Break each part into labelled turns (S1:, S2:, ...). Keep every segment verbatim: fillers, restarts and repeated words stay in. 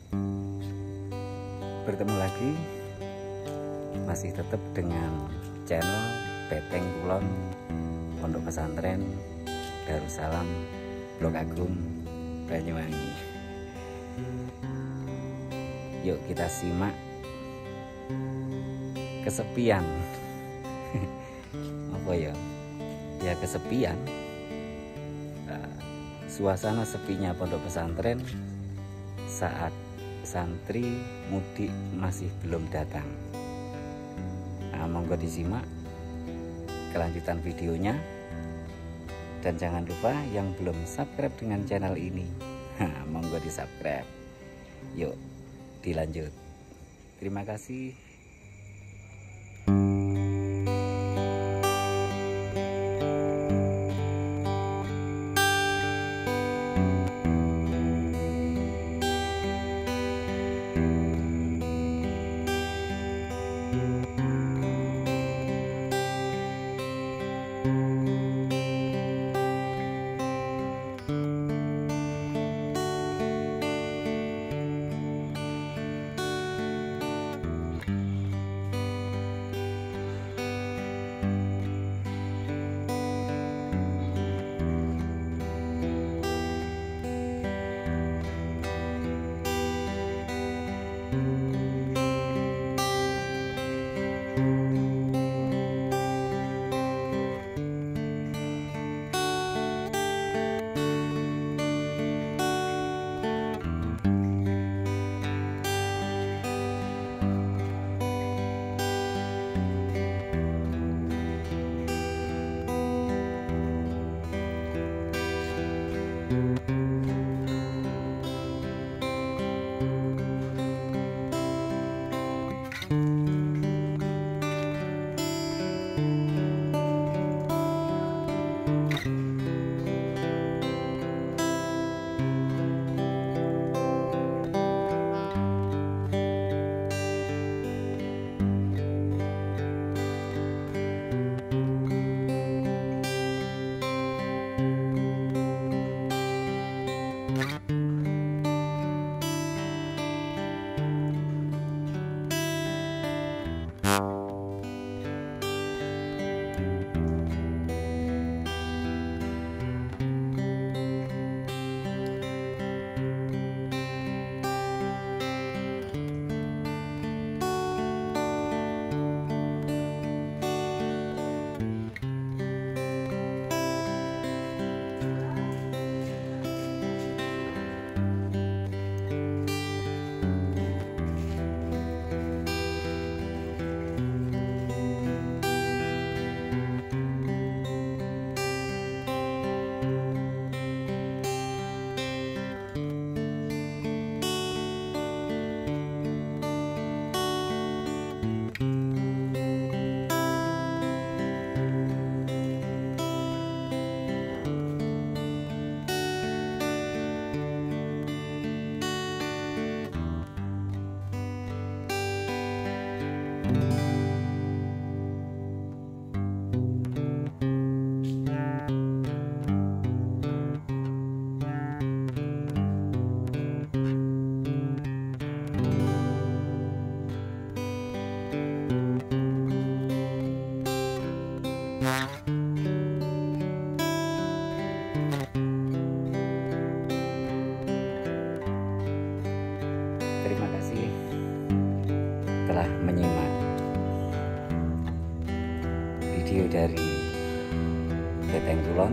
S1: Bertemu lagi masih tetap dengan channel Beteng Kulon Pondok Pesantren Darussalam Blok Agung Banyuwangi. Yuk kita simak kesepian. Apa ya? Ya kesepian. Uh, suasana sepinya pondok pesantren saat santri mudik masih belum datang. Nah, monggo disimak kelanjutan videonya, dan jangan lupa yang belum subscribe dengan channel ini, nah, monggo di subscribe. Yuk dilanjut. Terima kasih. Terima kasih telah menyimak video dari Beteng Kulon.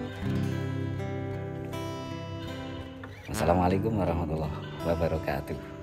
S1: Wassalamualaikum warahmatullahi wabarakatuh.